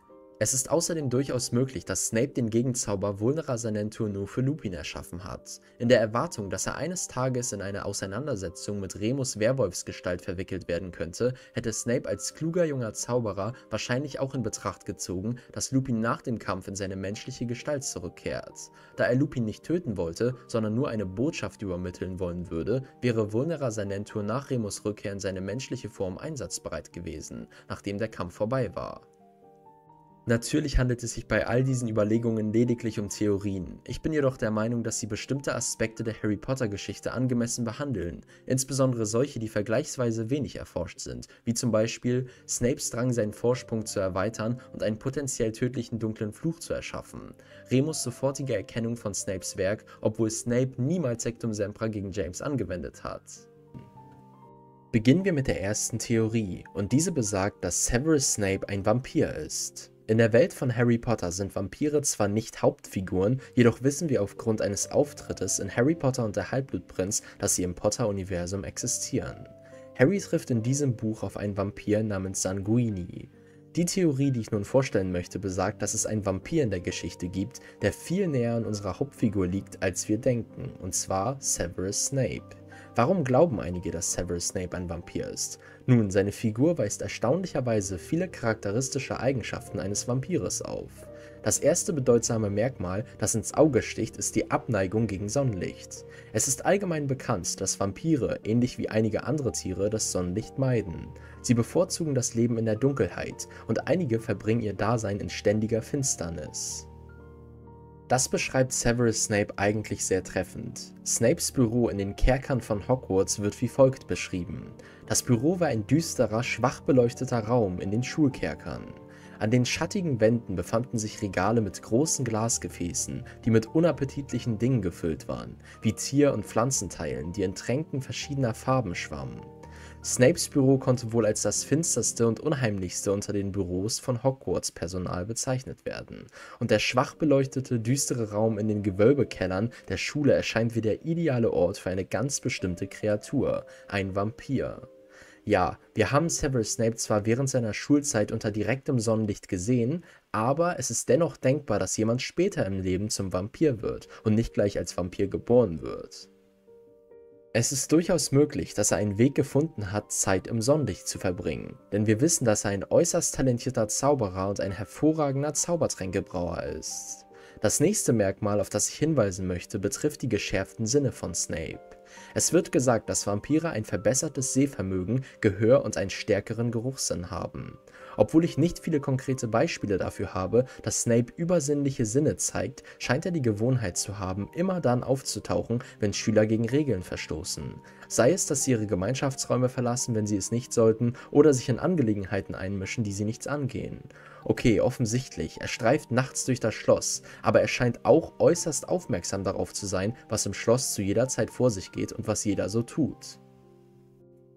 Es ist außerdem durchaus möglich, dass Snape den Gegenzauber Vulnera Sanento nur für Lupin erschaffen hat, in der Erwartung, dass er eines Tages in eine Auseinandersetzung mit Remus Werwolfsgestalt verwickelt werden könnte, hätte Snape als kluger junger Zauberer wahrscheinlich auch in Betracht gezogen, dass Lupin nach dem Kampf in seine menschliche Gestalt zurückkehrt. Da er Lupin nicht töten wollte, sondern nur eine Botschaft übermitteln wollen würde, wäre Vulnera Sanento nach Remus Rückkehr in seine menschliche Form einsatzbereit gewesen, nachdem der Kampf vorbei war. Natürlich handelt es sich bei all diesen Überlegungen lediglich um Theorien. Ich bin jedoch der Meinung, dass sie bestimmte Aspekte der Harry-Potter-Geschichte angemessen behandeln, insbesondere solche, die vergleichsweise wenig erforscht sind, wie zum Beispiel Snapes Drang, seinen Vorsprung zu erweitern und einen potenziell tödlichen dunklen Fluch zu erschaffen, Remus sofortige Erkennung von Snapes Werk, obwohl Snape niemals Sectum Sempra gegen James angewendet hat. Beginnen wir mit der ersten Theorie, und diese besagt, dass Severus Snape ein Vampir ist. In der Welt von Harry Potter sind Vampire zwar nicht Hauptfiguren, jedoch wissen wir aufgrund eines Auftrittes in Harry Potter und der Halbblutprinz, dass sie im Potter-Universum existieren. Harry trifft in diesem Buch auf einen Vampir namens Sanguini. Die Theorie, die ich nun vorstellen möchte, besagt, dass es einen Vampir in der Geschichte gibt, der viel näher an unserer Hauptfigur liegt, als wir denken, und zwar Severus Snape. Warum glauben einige, dass Severus Snape ein Vampir ist? Nun, seine Figur weist erstaunlicherweise viele charakteristische Eigenschaften eines Vampires auf. Das erste bedeutsame Merkmal, das ins Auge sticht, ist die Abneigung gegen Sonnenlicht. Es ist allgemein bekannt, dass Vampire, ähnlich wie einige andere Tiere, das Sonnenlicht meiden. Sie bevorzugen das Leben in der Dunkelheit und einige verbringen ihr Dasein in ständiger Finsternis. Das beschreibt Severus Snape eigentlich sehr treffend. Snapes Büro in den Kerkern von Hogwarts wird wie folgt beschrieben. Das Büro war ein düsterer, schwach beleuchteter Raum in den Schulkerkern. An den schattigen Wänden befanden sich Regale mit großen Glasgefäßen, die mit unappetitlichen Dingen gefüllt waren, wie Tier- und Pflanzenteilen, die in Tränken verschiedener Farben schwammen. Snapes Büro konnte wohl als das finsterste und unheimlichste unter den Büros von Hogwarts-Personal bezeichnet werden, und der schwach beleuchtete, düstere Raum in den Gewölbekellern der Schule erscheint wie der ideale Ort für eine ganz bestimmte Kreatur, ein Vampir. Ja, wir haben Severus Snape zwar während seiner Schulzeit unter direktem Sonnenlicht gesehen, aber es ist dennoch denkbar, dass jemand später im Leben zum Vampir wird und nicht gleich als Vampir geboren wird. Es ist durchaus möglich, dass er einen Weg gefunden hat, Zeit im Sonnenlicht zu verbringen, denn wir wissen, dass er ein äußerst talentierter Zauberer und ein hervorragender Zaubertränkebrauer ist. Das nächste Merkmal, auf das ich hinweisen möchte, betrifft die geschärften Sinne von Snape. Es wird gesagt, dass Vampire ein verbessertes Sehvermögen, Gehör und einen stärkeren Geruchssinn haben. Obwohl ich nicht viele konkrete Beispiele dafür habe, dass Snape übersinnliche Sinne zeigt, scheint er die Gewohnheit zu haben, immer dann aufzutauchen, wenn Schüler gegen Regeln verstoßen. Sei es, dass sie ihre Gemeinschaftsräume verlassen, wenn sie es nicht sollten, oder sich in Angelegenheiten einmischen, die sie nichts angehen. Okay, offensichtlich, er streift nachts durch das Schloss, aber er scheint auch äußerst aufmerksam darauf zu sein, was im Schloss zu jeder Zeit vor sich geht und was jeder so tut.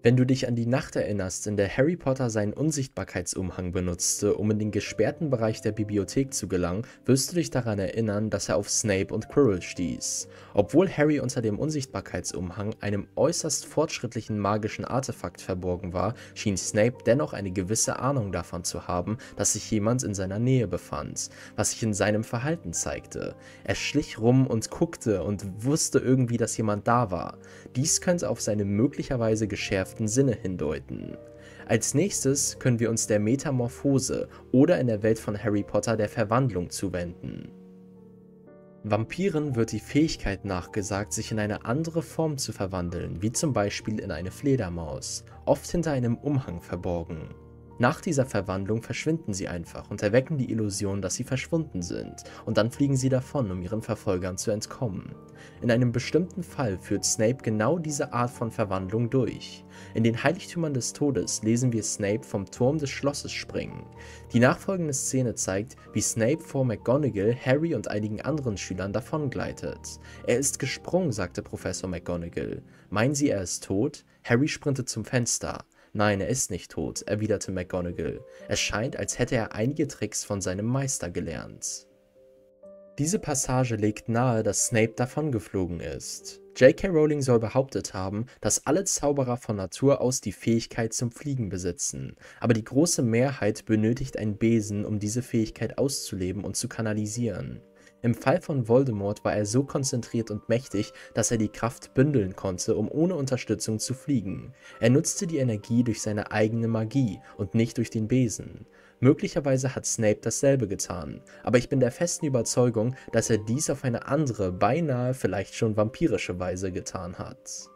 Wenn du dich an die Nacht erinnerst, in der Harry Potter seinen Unsichtbarkeitsumhang benutzte, um in den gesperrten Bereich der Bibliothek zu gelangen, wirst du dich daran erinnern, dass er auf Snape und Quirrell stieß. Obwohl Harry unter dem Unsichtbarkeitsumhang, einem äußerst fortschrittlichen magischen Artefakt, verborgen war, schien Snape dennoch eine gewisse Ahnung davon zu haben, dass sich jemand in seiner Nähe befand, was sich in seinem Verhalten zeigte. Er schlich rum und guckte und wusste irgendwie, dass jemand da war. Dies könnte auf seine möglicherweise geschärften Sinne hindeuten. Als nächstes können wir uns der Metamorphose oder in der Welt von Harry Potter der Verwandlung zuwenden. Vampiren wird die Fähigkeit nachgesagt, sich in eine andere Form zu verwandeln, wie zum Beispiel in eine Fledermaus, oft hinter einem Umhang verborgen. Nach dieser Verwandlung verschwinden sie einfach und erwecken die Illusion, dass sie verschwunden sind, und dann fliegen sie davon, um ihren Verfolgern zu entkommen. In einem bestimmten Fall führt Snape genau diese Art von Verwandlung durch. In den Heiligtümern des Todes lesen wir Snape vom Turm des Schlosses springen. Die nachfolgende Szene zeigt, wie Snape vor McGonagall, Harry und einigen anderen Schülern davongleitet. Er ist gesprungen, sagte Professor McGonagall. Meinen Sie, er ist tot? Harry sprintet zum Fenster. Nein, er ist nicht tot, erwiderte McGonagall. Es scheint, als hätte er einige Tricks von seinem Meister gelernt. Diese Passage legt nahe, dass Snape davongeflogen ist. J.K. Rowling soll behauptet haben, dass alle Zauberer von Natur aus die Fähigkeit zum Fliegen besitzen, aber die große Mehrheit benötigt einen Besen, um diese Fähigkeit auszuleben und zu kanalisieren. Im Fall von Voldemort war er so konzentriert und mächtig, dass er die Kraft bündeln konnte, um ohne Unterstützung zu fliegen. Er nutzte die Energie durch seine eigene Magie und nicht durch den Besen. Möglicherweise hat Snape dasselbe getan, aber ich bin der festen Überzeugung, dass er dies auf eine andere, beinahe vielleicht schon vampirische Weise getan hat.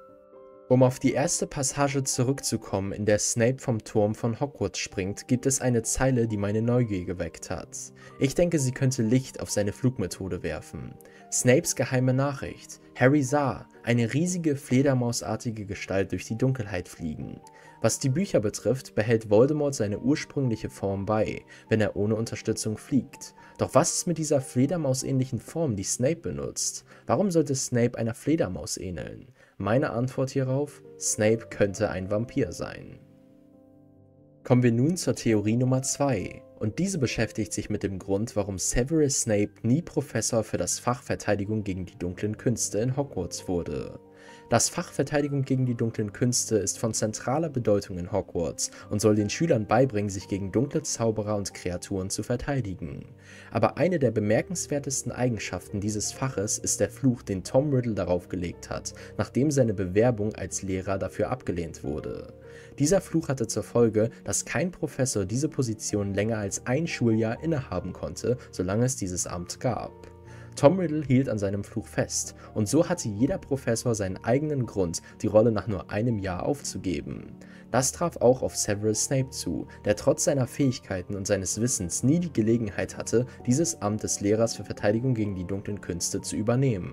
Um auf die erste Passage zurückzukommen, in der Snape vom Turm von Hogwarts springt, gibt es eine Zeile, die meine Neugier geweckt hat. Ich denke, sie könnte Licht auf seine Flugmethode werfen. Snapes geheime Nachricht. Harry sah eine riesige, fledermausartige Gestalt durch die Dunkelheit fliegen. Was die Bücher betrifft, behält Voldemort seine ursprüngliche Form bei, wenn er ohne Unterstützung fliegt. Doch was ist mit dieser fledermausähnlichen Form, die Snape benutzt? Warum sollte Snape einer Fledermaus ähneln? Meine Antwort hierauf: Snape könnte ein Vampir sein. Kommen wir nun zur Theorie Nummer 2, und diese beschäftigt sich mit dem Grund, warum Severus Snape nie Professor für das Fach Verteidigung gegen die dunklen Künste in Hogwarts wurde. Das Fach Verteidigung gegen die dunklen Künste ist von zentraler Bedeutung in Hogwarts und soll den Schülern beibringen, sich gegen dunkle Zauberer und Kreaturen zu verteidigen. Aber eine der bemerkenswertesten Eigenschaften dieses Faches ist der Fluch, den Tom Riddle darauf gelegt hat, nachdem seine Bewerbung als Lehrer dafür abgelehnt wurde. Dieser Fluch hatte zur Folge, dass kein Professor diese Position länger als ein Schuljahr innehaben konnte, solange es dieses Amt gab. Tom Riddle hielt an seinem Fluch fest, und so hatte jeder Professor seinen eigenen Grund, die Rolle nach nur einem Jahr aufzugeben. Das traf auch auf Severus Snape zu, der trotz seiner Fähigkeiten und seines Wissens nie die Gelegenheit hatte, dieses Amt des Lehrers für Verteidigung gegen die dunklen Künste zu übernehmen.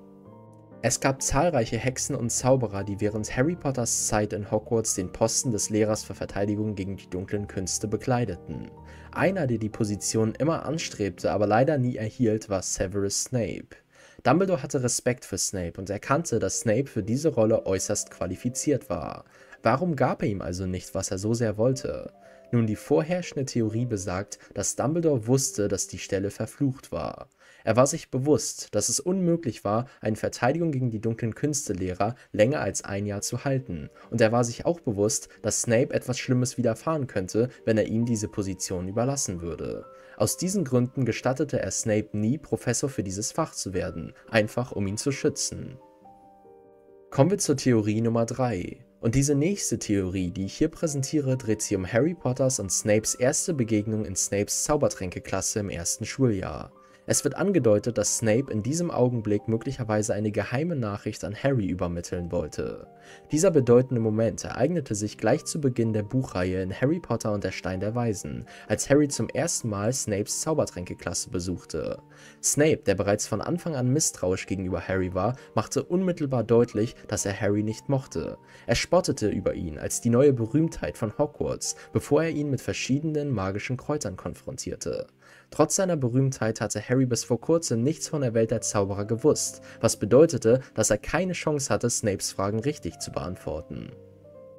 Es gab zahlreiche Hexen und Zauberer, die während Harry Potters Zeit in Hogwarts den Posten des Lehrers für Verteidigung gegen die dunklen Künste bekleideten. Einer, der die Position immer anstrebte, aber leider nie erhielt, war Severus Snape. Dumbledore hatte Respekt für Snape und erkannte, dass Snape für diese Rolle äußerst qualifiziert war. Warum gab er ihm also nicht, was er so sehr wollte? Nun, die vorherrschende Theorie besagt, dass Dumbledore wusste, dass die Stelle verflucht war. Er war sich bewusst, dass es unmöglich war, einen Verteidigung gegen die dunklen Künste-Lehrer länger als ein Jahr zu halten, und er war sich auch bewusst, dass Snape etwas Schlimmes widerfahren könnte, wenn er ihm diese Position überlassen würde. Aus diesen Gründen gestattete er Snape nie, Professor für dieses Fach zu werden, einfach um ihn zu schützen. Kommen wir zur Theorie Nummer 3. Und diese nächste Theorie, die ich hier präsentiere, dreht sich um Harry Potters und Snapes erste Begegnung in Snapes Zaubertränkeklasse im ersten Schuljahr. Es wird angedeutet, dass Snape in diesem Augenblick möglicherweise eine geheime Nachricht an Harry übermitteln wollte. Dieser bedeutende Moment ereignete sich gleich zu Beginn der Buchreihe in Harry Potter und der Stein der Weisen, als Harry zum ersten Mal Snapes Zaubertränkeklasse besuchte. Snape, der bereits von Anfang an misstrauisch gegenüber Harry war, machte unmittelbar deutlich, dass er Harry nicht mochte. Er spottete über ihn als die neue Berühmtheit von Hogwarts, bevor er ihn mit verschiedenen magischen Kräutern konfrontierte. Trotz seiner Berühmtheit hatte Harry bis vor kurzem nichts von der Welt der Zauberer gewusst, was bedeutete, dass er keine Chance hatte, Snapes Fragen richtig zu beantworten.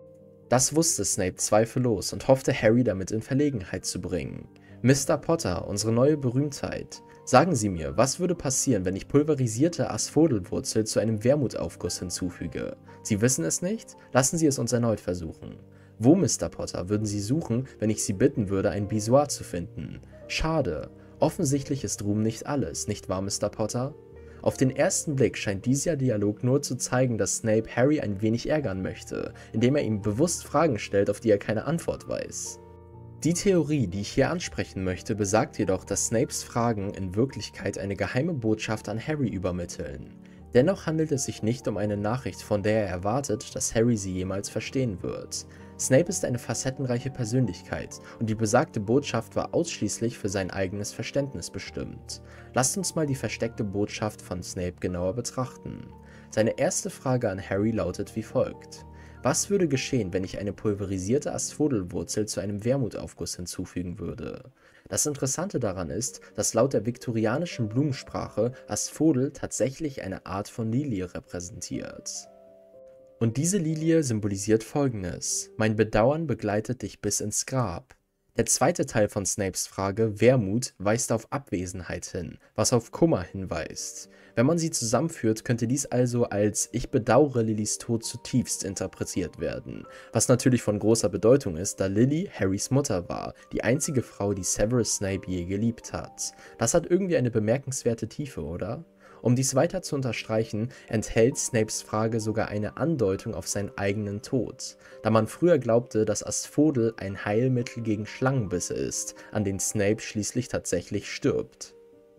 Das wusste Snape zweifellos und hoffte, Harry damit in Verlegenheit zu bringen. Mr. Potter, unsere neue Berühmtheit. Sagen Sie mir, was würde passieren, wenn ich pulverisierte Asphodelwurzel zu einem Wermutaufguss hinzufüge? Sie wissen es nicht? Lassen Sie es uns erneut versuchen. Wo, Mr. Potter, würden Sie suchen, wenn ich Sie bitten würde, ein Bisoir zu finden? Schade. Offensichtlich ist Ruhm nicht alles, nicht wahr, Mr. Potter? Auf den ersten Blick scheint dieser Dialog nur zu zeigen, dass Snape Harry ein wenig ärgern möchte, indem er ihm bewusst Fragen stellt, auf die er keine Antwort weiß. Die Theorie, die ich hier ansprechen möchte, besagt jedoch, dass Snapes Fragen in Wirklichkeit eine geheime Botschaft an Harry übermitteln. Dennoch handelt es sich nicht um eine Nachricht, von der er erwartet, dass Harry sie jemals verstehen wird. Snape ist eine facettenreiche Persönlichkeit und die besagte Botschaft war ausschließlich für sein eigenes Verständnis bestimmt. Lasst uns mal die versteckte Botschaft von Snape genauer betrachten. Seine erste Frage an Harry lautet wie folgt: Was würde geschehen, wenn ich eine pulverisierte Asphodelwurzel zu einem Wermutaufguss hinzufügen würde? Das Interessante daran ist, dass laut der viktorianischen Blumensprache Asphodel tatsächlich eine Art von Lilie repräsentiert. Und diese Lilie symbolisiert Folgendes: Mein Bedauern begleitet dich bis ins Grab. Der zweite Teil von Snapes Frage, Wermut, weist auf Abwesenheit hin, was auf Kummer hinweist. Wenn man sie zusammenführt, könnte dies also als Ich bedauere Lillys Tod zutiefst interpretiert werden, was natürlich von großer Bedeutung ist, da Lily Harrys Mutter war, die einzige Frau, die Severus Snape je geliebt hat. Das hat irgendwie eine bemerkenswerte Tiefe, oder? Um dies weiter zu unterstreichen, enthält Snapes Frage sogar eine Andeutung auf seinen eigenen Tod, da man früher glaubte, dass Asphodel ein Heilmittel gegen Schlangenbisse ist, an denen Snape schließlich tatsächlich stirbt.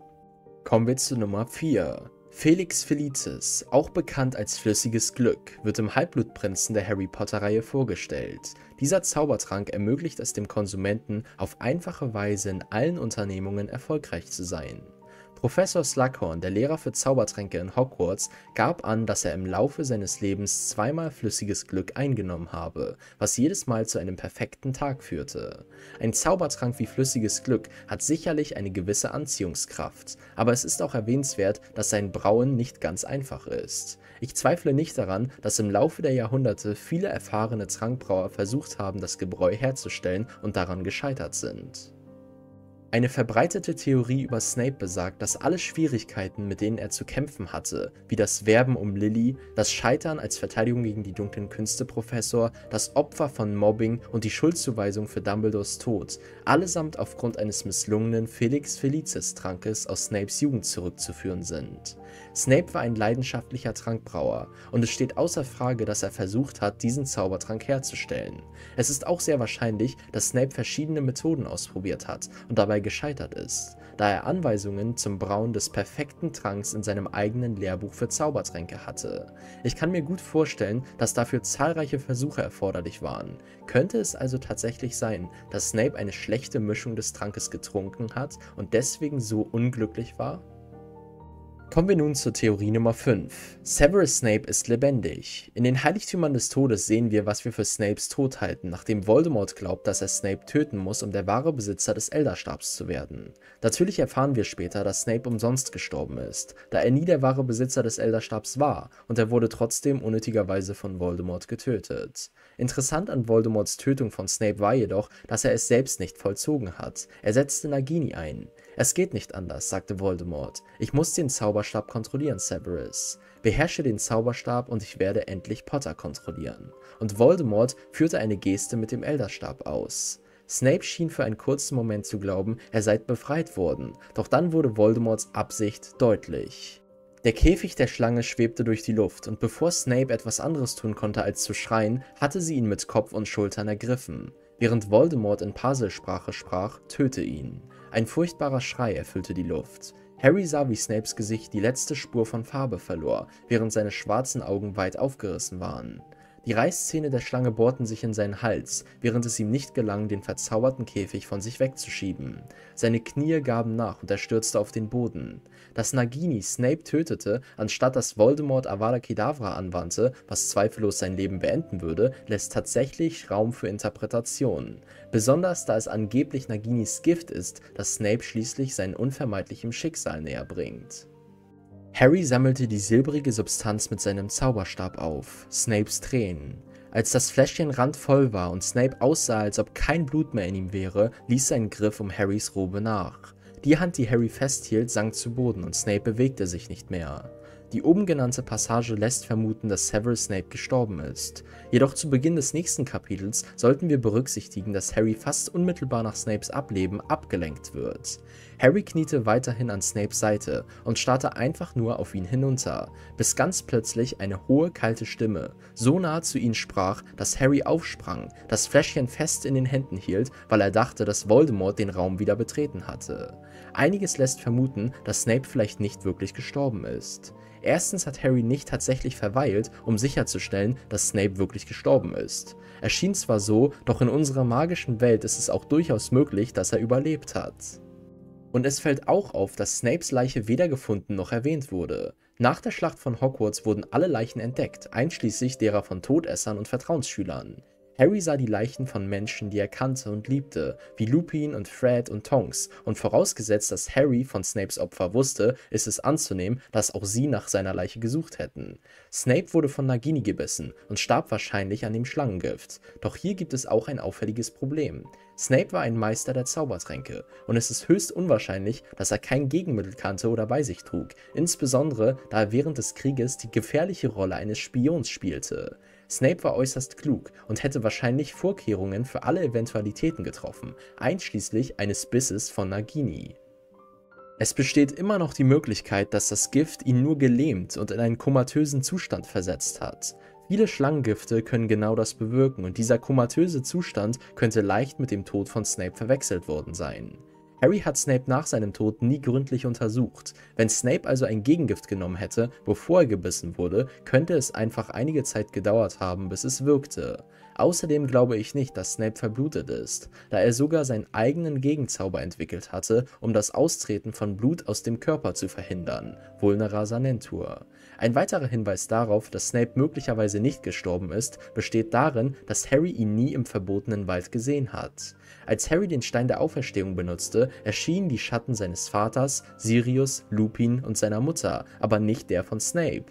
Kommen wir zu Nummer 4. Felix Felicis, auch bekannt als flüssiges Glück, wird im Halbblutprinzen der Harry Potter-Reihe vorgestellt. Dieser Zaubertrank ermöglicht es dem Konsumenten, auf einfache Weise in allen Unternehmungen erfolgreich zu sein. Professor Slughorn, der Lehrer für Zaubertränke in Hogwarts, gab an, dass er im Laufe seines Lebens zweimal flüssiges Glück eingenommen habe, was jedes Mal zu einem perfekten Tag führte. Ein Zaubertrank wie flüssiges Glück hat sicherlich eine gewisse Anziehungskraft, aber es ist auch erwähnenswert, dass sein Brauen nicht ganz einfach ist. Ich zweifle nicht daran, dass im Laufe der Jahrhunderte viele erfahrene Trankbrauer versucht haben, das Gebräu herzustellen und daran gescheitert sind. Eine verbreitete Theorie über Snape besagt, dass alle Schwierigkeiten, mit denen er zu kämpfen hatte, wie das Werben um Lily, das Scheitern als Verteidigung gegen die dunklen Künste-Professor, das Opfer von Mobbing und die Schuldzuweisung für Dumbledores Tod, allesamt aufgrund eines misslungenen Felix Felicis-Trankes aus Snapes Jugend zurückzuführen sind. Snape war ein leidenschaftlicher Trankbrauer und es steht außer Frage, dass er versucht hat, diesen Zaubertrank herzustellen. Es ist auch sehr wahrscheinlich, dass Snape verschiedene Methoden ausprobiert hat und dabei gescheitert ist, da er Anweisungen zum Brauen des perfekten Tranks in seinem eigenen Lehrbuch für Zaubertränke hatte. Ich kann mir gut vorstellen, dass dafür zahlreiche Versuche erforderlich waren. Könnte es also tatsächlich sein, dass Snape eine schlechte Mischung des Trankes getrunken hat und deswegen so unglücklich war? Kommen wir nun zur Theorie Nummer 5. Severus Snape ist lebendig. In den Heiligtümern des Todes sehen wir, was wir für Snapes Tod halten, nachdem Voldemort glaubt, dass er Snape töten muss, um der wahre Besitzer des Elderstabs zu werden. Natürlich erfahren wir später, dass Snape umsonst gestorben ist, da er nie der wahre Besitzer des Elderstabs war und er wurde trotzdem unnötigerweise von Voldemort getötet. Interessant an Voldemorts Tötung von Snape war jedoch, dass er es selbst nicht vollzogen hat. Er setzte Nagini ein. Es geht nicht anders, sagte Voldemort. Ich muss den Zauberstab kontrollieren, Severus. Beherrsche den Zauberstab und ich werde endlich Potter kontrollieren. Und Voldemort führte eine Geste mit dem Elderstab aus. Snape schien für einen kurzen Moment zu glauben, er sei befreit worden, doch dann wurde Voldemorts Absicht deutlich. Der Käfig der Schlange schwebte durch die Luft und bevor Snape etwas anderes tun konnte als zu schreien, hatte sie ihn mit Kopf und Schultern ergriffen. Während Voldemort in Paselsprache sprach, töte ihn. Ein furchtbarer Schrei erfüllte die Luft. Harry sah, wie Snapes Gesicht die letzte Spur von Farbe verlor, während seine schwarzen Augen weit aufgerissen waren. Die Reißzähne der Schlange bohrten sich in seinen Hals, während es ihm nicht gelang, den verzauberten Käfig von sich wegzuschieben. Seine Knie gaben nach und er stürzte auf den Boden. Dass Nagini Snape tötete, anstatt dass Voldemort Avada Kedavra anwandte, was zweifellos sein Leben beenden würde, lässt tatsächlich Raum für Interpretationen. Besonders da es angeblich Naginis Gift ist, das Snape schließlich seinem unvermeidlichen Schicksal näher bringt. Harry sammelte die silbrige Substanz mit seinem Zauberstab auf, Snapes Tränen. Als das Fläschchen randvoll war und Snape aussah, als ob kein Blut mehr in ihm wäre, ließ sein Griff um Harrys Robe nach. Die Hand, die Harry festhielt, sank zu Boden und Snape bewegte sich nicht mehr. Die oben genannte Passage lässt vermuten, dass Severus Snape gestorben ist. Jedoch zu Beginn des nächsten Kapitels sollten wir berücksichtigen, dass Harry fast unmittelbar nach Snapes Ableben abgelenkt wird. Harry kniete weiterhin an Snapes Seite und starrte einfach nur auf ihn hinunter, bis ganz plötzlich eine hohe, kalte Stimme so nah zu ihm sprach, dass Harry aufsprang, das Fläschchen fest in den Händen hielt, weil er dachte, dass Voldemort den Raum wieder betreten hatte. Einiges lässt vermuten, dass Snape vielleicht nicht wirklich gestorben ist. Erstens hat Harry nicht tatsächlich verweilt, um sicherzustellen, dass Snape wirklich gestorben ist. Er schien zwar so, doch in unserer magischen Welt ist es auch durchaus möglich, dass er überlebt hat. Und es fällt auch auf, dass Snapes Leiche weder gefunden noch erwähnt wurde. Nach der Schlacht von Hogwarts wurden alle Leichen entdeckt, einschließlich derer von Todessern und Vertrauensschülern. Harry sah die Leichen von Menschen, die er kannte und liebte, wie Lupin und Fred und Tonks, und vorausgesetzt, dass Harry von Snapes Opfer wusste, ist es anzunehmen, dass auch sie nach seiner Leiche gesucht hätten. Snape wurde von Nagini gebissen und starb wahrscheinlich an dem Schlangengift. Doch hier gibt es auch ein auffälliges Problem. Snape war ein Meister der Zaubertränke, und es ist höchst unwahrscheinlich, dass er kein Gegenmittel kannte oder bei sich trug, insbesondere da er während des Krieges die gefährliche Rolle eines Spions spielte. Snape war äußerst klug und hätte wahrscheinlich Vorkehrungen für alle Eventualitäten getroffen, einschließlich eines Bisses von Nagini. Es besteht immer noch die Möglichkeit, dass das Gift ihn nur gelähmt und in einen komatösen Zustand versetzt hat. Viele Schlangengifte können genau das bewirken und dieser komatöse Zustand könnte leicht mit dem Tod von Snape verwechselt worden sein. Harry hat Snape nach seinem Tod nie gründlich untersucht. Wenn Snape also ein Gegengift genommen hätte, bevor er gebissen wurde, könnte es einfach einige Zeit gedauert haben, bis es wirkte. Außerdem glaube ich nicht, dass Snape verblutet ist, da er sogar seinen eigenen Gegenzauber entwickelt hatte, um das Austreten von Blut aus dem Körper zu verhindern, Vulnera Sanentur. Ein weiterer Hinweis darauf, dass Snape möglicherweise nicht gestorben ist, besteht darin, dass Harry ihn nie im verbotenen Wald gesehen hat. Als Harry den Stein der Auferstehung benutzte, erschienen die Schatten seines Vaters, Sirius, Lupin und seiner Mutter, aber nicht der von Snape.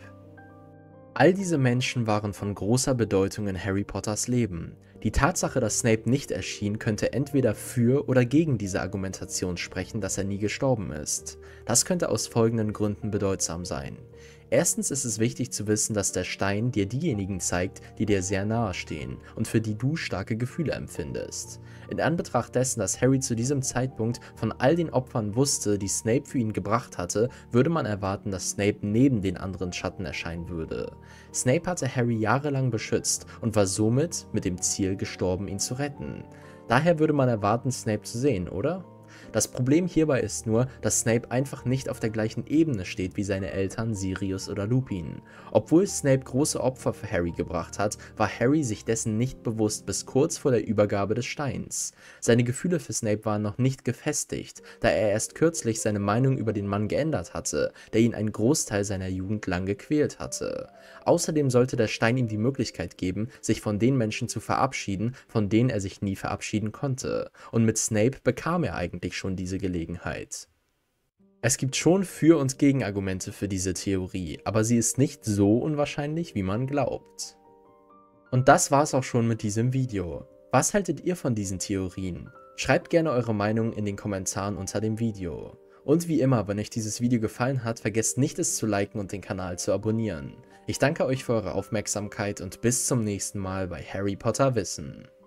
All diese Menschen waren von großer Bedeutung in Harry Potters Leben. Die Tatsache, dass Snape nicht erschien, könnte entweder für oder gegen diese Argumentation sprechen, dass er nie gestorben ist. Das könnte aus folgenden Gründen bedeutsam sein. Erstens ist es wichtig zu wissen, dass der Stein dir diejenigen zeigt, die dir sehr nahe stehen und für die du starke Gefühle empfindest. In Anbetracht dessen, dass Harry zu diesem Zeitpunkt von all den Opfern wusste, die Snape für ihn gebracht hatte, würde man erwarten, dass Snape neben den anderen Schatten erscheinen würde. Snape hatte Harry jahrelang beschützt und war somit mit dem Ziel gestorben, ihn zu retten. Daher würde man erwarten, Snape zu sehen, oder? Das Problem hierbei ist nur, dass Snape einfach nicht auf der gleichen Ebene steht wie seine Eltern Sirius oder Lupin. Obwohl Snape große Opfer für Harry gebracht hat, war Harry sich dessen nicht bewusst bis kurz vor der Übergabe des Steins. Seine Gefühle für Snape waren noch nicht gefestigt, da er erst kürzlich seine Meinung über den Mann geändert hatte, der ihn einen Großteil seiner Jugend lang gequält hatte. Außerdem sollte der Stein ihm die Möglichkeit geben, sich von den Menschen zu verabschieden, von denen er sich nie verabschieden konnte. Und mit Snape bekam er eigentlich schon diese Gelegenheit. Es gibt schon Für- und Gegenargumente für diese Theorie, aber sie ist nicht so unwahrscheinlich, wie man glaubt. Und das war's auch schon mit diesem Video. Was haltet ihr von diesen Theorien? Schreibt gerne eure Meinung in den Kommentaren unter dem Video. Und wie immer, wenn euch dieses Video gefallen hat, vergesst nicht es zu liken und den Kanal zu abonnieren. Ich danke euch für eure Aufmerksamkeit und bis zum nächsten Mal bei Harry Potter Wissen.